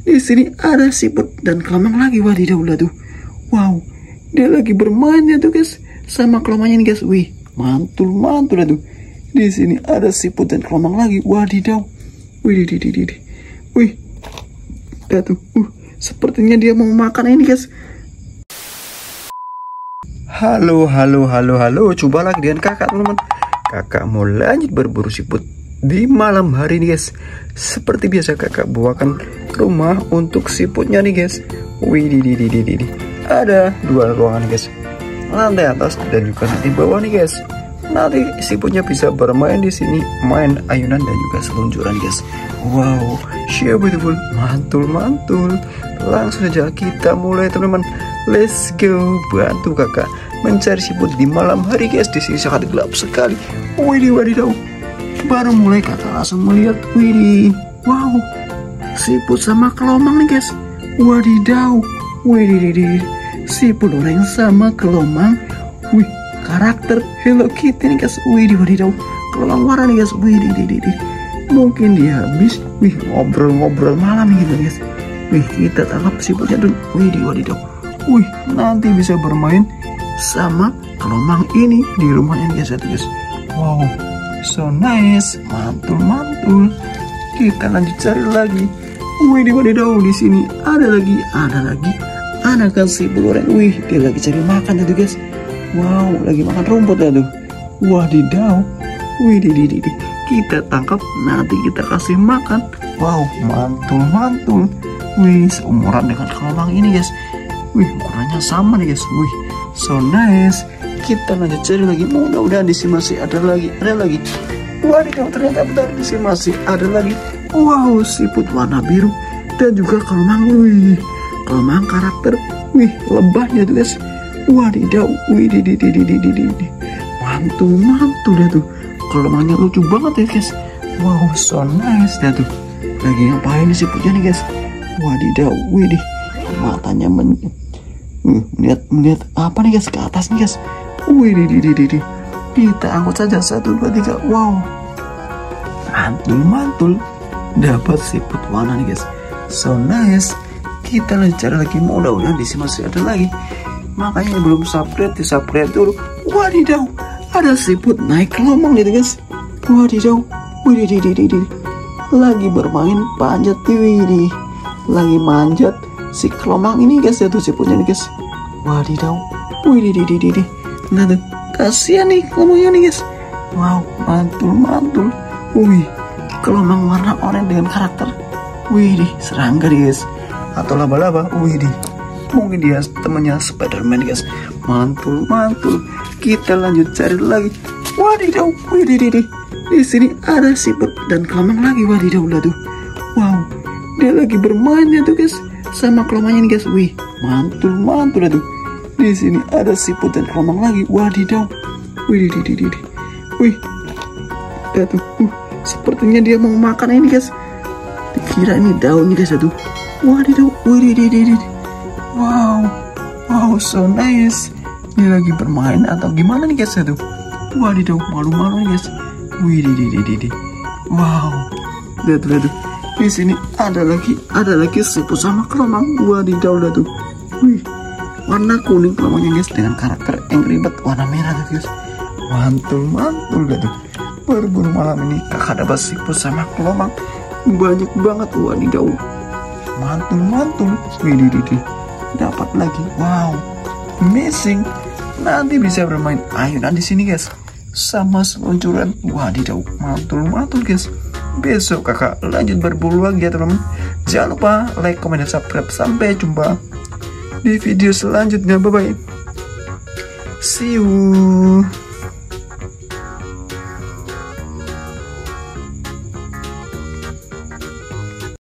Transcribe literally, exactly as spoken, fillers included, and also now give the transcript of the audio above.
Di sini ada siput dan kelemang lagi. Wadidaw lah tuh. Wow, dia lagi bermain ya tuh guys sama kelemangnya nih guys. Wih, mantul mantul lah tuh. Di sini ada siput dan kelemang lagi. Wadidaw. Wih, di di di di. Wih, ya tuh. Uh, sepertinya dia mau makan ini guys. Halo, halo, halo, halo. Coba lagi dengan kakak teman-teman. Kakak mau lanjut berburu siput di malam hari nih guys. Seperti biasa kakak buakan rumah untuk siputnya nih guys. Wih, di di di di di. Ada dua ruangan guys. Lantai atas dan juga nanti bawah nih guys. Nanti siputnya bisa bermain di sini, main ayunan dan juga seluncuran guys. Wow, so beautiful, mantul mantul. Langsung saja kita mulai teman-teman. Let's go, bantu kakak mencari siput di malam hari guys. Di sini sangat gelap sekali. Widih wadidaw. Baru mulai kakak langsung melihat, widih, wow, siput sama kelomang nih guys. Wadidaw, widih, widih, siput orang sama kelomang. Wih, karakter Hello Kitty nih guys. Widih wadidaw, kelomang warna nih guys. Widih, widih, widih. Mungkin dia habis, wih, ngobrol-ngobrol malam gitu guys. Wih, kita tangkap siputnya dulu. Widih wadidaw. Wih, nanti bisa bermain sama kelomang ini di rumahnya nih guys, guys. Wow, so nice, mantul mantul. Kita lanjut cari lagi. Wih, di wadidaw, di sini ada lagi, ada lagi, ada kan siput goreng. Wih, dia lagi cari makan tuh guys. Wow, lagi makan rumput ya tuh. Wadidaw, wih, di di di. Kita tangkap, nanti kita kasih makan. Wow, mantul mantul. Wih, seumuran dengan kelomang ini guys. Wih, ukurannya sama nih guys. Wih, so nice. Kita lanjut cari lagi. Mudah-mudahan di sini masih ada lagi, ada lagi. Wadidaw, ternyata benar di sini masih ada lagi. Wow, siput warna biru dan juga kelomang. Wih, kelomang karakter. Wih, lebahnya tuh guys. Wadidaw, wih, di di di di di di di. Mantul, mantul ya tuh. Kelomangnya lucu banget ya guys. Wow, so nice ya tuh. Lagi ngapain nih siputnya nih guys? Wadidaw, wih, di matanya men Uh, melihat melihat apa nih guys ke atas nih guys. Wih, di di di di. Kita angkut saja satu dua tiga. Wow, mantul mantul. Dapat siput warna nih guys. So nice. Kita lanjut cari lagi. Mudah-mudahan di sini masih ada lagi. Makanya belum subscribe, di subscribe dulu. Wadidaw, ada siput naik kelomang gitu guys. Wadidaw, wih, di di di di. Lagi bermain panjat di. Lagi manjat si kelomang ini guys ya tuh siputnya nih guys. Wadidaw, wih, di di di di di. Nah tuh, kasihan nih kelomangnya nih guys. Wow, mantul mantul. Wih, kelomang warna oranye dengan karakter. Wih, di serangga nih guys, atau laba-laba. Wih, di mungkin dia temannya Spiderman guys. Mantul mantul. Kita lanjut cari lagi. Wadidaw, wih, di di di. Di sini ada siput dan kelomang lagi. Wadidaw lah tuh. Wow, dia lagi bermain ya tuh guys sama kelomangnya nih guys. Wih, mantul mantul tuh. Di sini ada siput dan kelomang lagi. Wadidaw, wih, di di di di. Wih, ya tuh. Uh, sepertinya dia mau makan ini guys. Dikira ini daunnya guys ya tuh. Wadidaw, wih, di di di di. Wow, wow, so nice. Dia lagi bermain atau gimana nih guys ya tuh. Wadidaw, malu-malu nih guys. Wih, di di di di di. Wow, lihat lihat tuh. Di sini ada lagi, ada lagi siput sama kelomang. Wadidaw lah tuh. Wih, warna kuning kelomangnya guys dengan karakter Angry Bird warna merah tuh guys. Mantul mantul lah tuh. Berburu malam ini kakak dapat siput sama kelomang banyak banget. Wadidaw, mantul mantul. Wih, di di di. Dapat lagi. Wow, amazing. Nanti bisa bermain ayunan di sini guys sama seluncuran. Wadidaw, mantul mantul guys. Besok kakak lanjut berburu lagi ya teman-teman. Jangan lupa like, comment, dan subscribe. Sampai jumpa di video selanjutnya. Bye bye. See you.